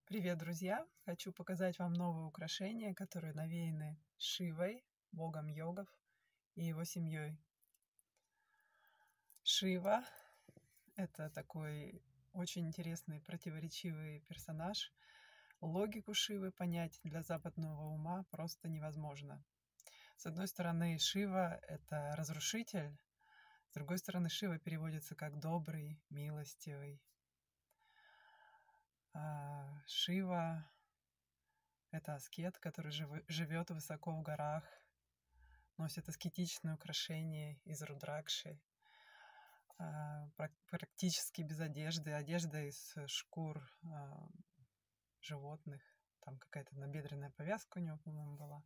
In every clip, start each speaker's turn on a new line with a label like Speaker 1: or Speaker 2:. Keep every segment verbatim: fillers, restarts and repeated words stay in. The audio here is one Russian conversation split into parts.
Speaker 1: Привет, друзья! Хочу показать вам новые украшения, которые навеяны Шивой, богом йогов, и его семьей. Шива — это такой очень интересный, противоречивый персонаж. Логику Шивы понять для западного ума просто невозможно. С одной стороны, Шива — это разрушитель, с другой стороны, Шива переводится как добрый, милостивый. А Шива — это аскет, который живет высоко в горах, носит аскетичные украшения из рудракши, практически без одежды, одежда из шкур животных. Там какая-то набедренная повязка у него, по-моему, была.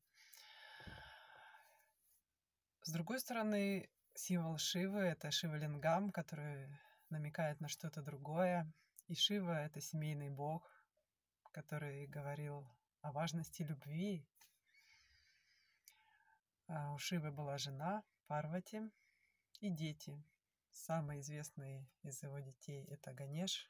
Speaker 1: С другой стороны, символ Шивы — это Шива-лингам, который намекает на что-то другое. И Шива — это семейный бог, который говорил о важности любви. У Шивы была жена Парвати и дети. Самый известный из его детей — это Ганеш.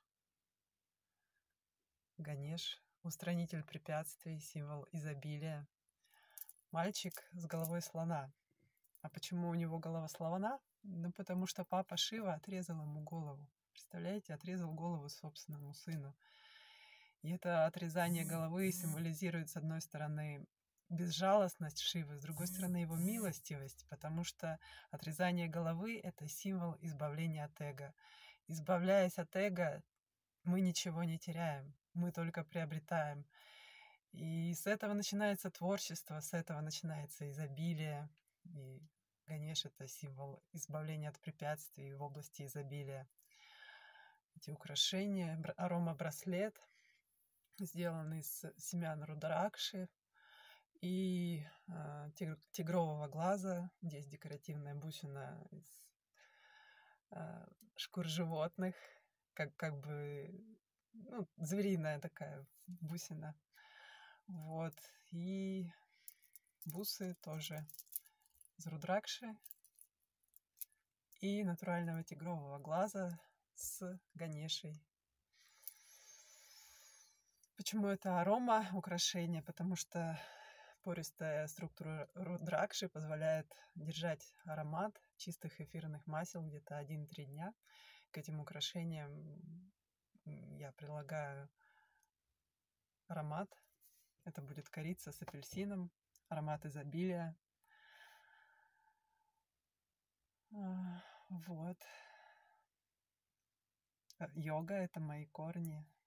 Speaker 1: Ганеш — устранитель препятствий, символ изобилия. Мальчик с головой слона. А почему у него голова слона? Ну, потому что папа Шива отрезал ему голову. Представляете, отрезал голову собственному сыну. И это отрезание головы символизирует, с одной стороны, безжалостность Шивы, с другой стороны, его милостивость, потому что отрезание головы — это символ избавления от эго. Избавляясь от эго, мы ничего не теряем, мы только приобретаем. И с этого начинается творчество, с этого начинается изобилие. И, конечно, это символ избавления от препятствий в области изобилия. Эти украшения, арома-браслет, сделанный из семян рудракши и э, тигрового глаза. Здесь декоративная бусина из э, шкур животных, как, как бы ну, звериная такая бусина. Вот. И бусы тоже из рудракши и натурального тигрового глаза с Ганешей. Почему это арома украшение? Потому что пористая структура рудракши позволяет держать аромат чистых эфирных масел где-то один-три дня. К этим украшениям я прилагаю аромат. Это будет корица с апельсином, аромат изобилия. Вот. Йога — это мои корни.